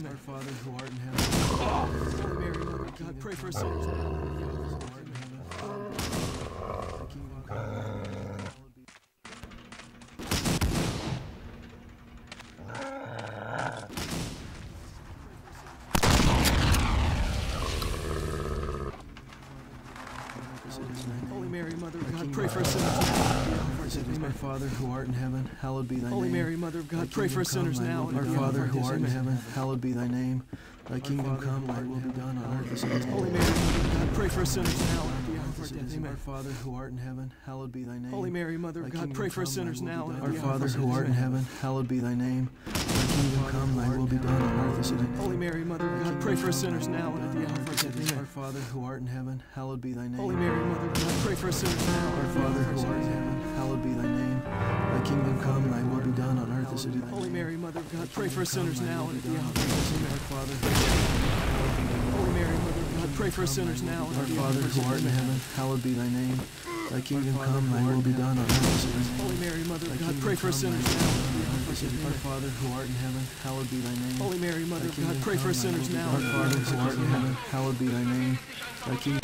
name. Our Father who art in heaven. Holy Mary, Mother of God, pray for us sinners now. Holy Mary, Mother of God, pray for us sinners now. Our Father who art in heaven, hallowed be thy name. Holy Mary, Mother of God, pray for us sinners now. Our Father who art in heaven, hallowed be thy name. Thy kingdom come, thy will be done on earth as it is in heaven. Holy Mary, Mother of God, pray for us sinners now. Our Father who art in heaven, hallowed be thy name. Holy Mary, Mother of God, pray for us sinners now. Our Father who art in heaven, hallowed be thy name. Thy kingdom come, thy will be done on earth as it is in heaven. Holy Mary, Mother of God, pray for us sinners now and at the hour of our death. Our Father who art in heaven, hallowed be thy name. Holy Mary, Mother of God, pray for us sinners now. Our Father who art in heaven, hallowed be thy name. Thy kingdom come, thy will be done on earth as it is in heaven. Holy Mary, Mother of God, pray for us sinners now and at the hour of our death. Our Father who art in heaven, Holy Mary, Mother of God, pray for us sinners now. Our Father who art in heaven, hallowed be thy name. Thy kingdom come, thy will be done on earth as it is in heaven. Holy Mary, Mother of God, pray for us sinners now. Our Father who art in heaven, hallowed be thy name. Holy Mary, Mother of God, pray for us sinners now. Our Father who art in heaven, hallowed be thy name. Thy kingdom.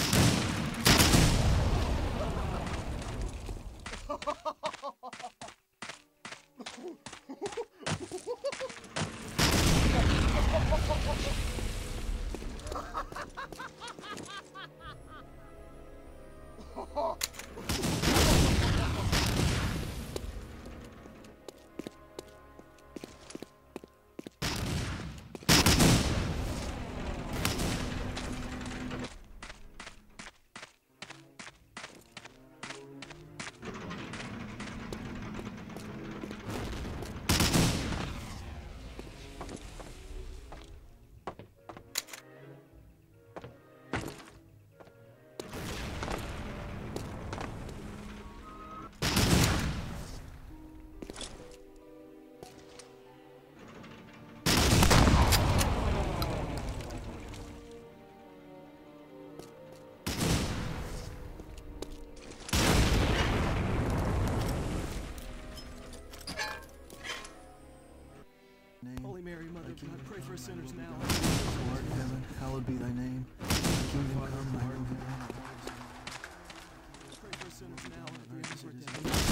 Holy Mary, Mother of God, pray for us sinners now. Who art in heaven, hallowed be thy name. Thy kingdom come, thy will be done. Pray for us sinners now and at the hour of our death.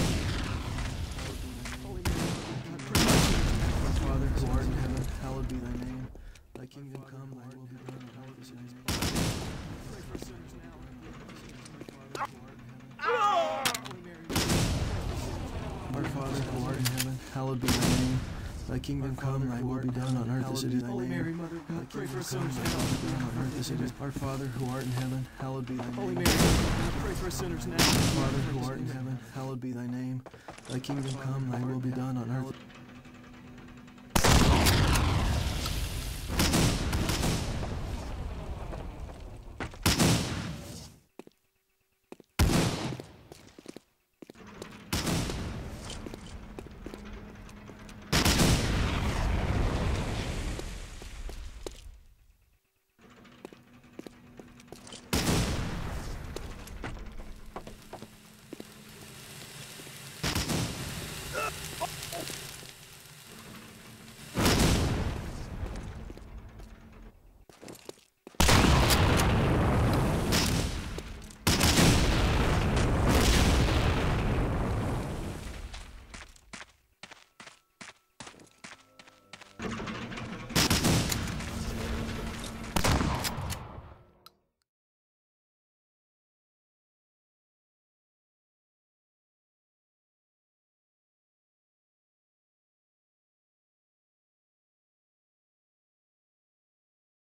Holy Mary, Mother of God, pray for us sinners now. Our Father who art in heaven, hallowed be thy name. Thy kingdom come, thy will be done on earth as it is in heaven. Pray for us sinners now and at the hour of our death. Holy Mary, our Father who art in heaven, hallowed be thy name. Thy kingdom come, thy will be done on earth as it is in heaven. Holy Mary, Mother of God, pray for us sinners now. On earth as it is. Our Father who art in heaven, hallowed be thy name. Holy Mary, Mother of God, pray for us sinners now. Our Father who art in heaven, hallowed be thy name. Thy kingdom come, thy will be done on earth.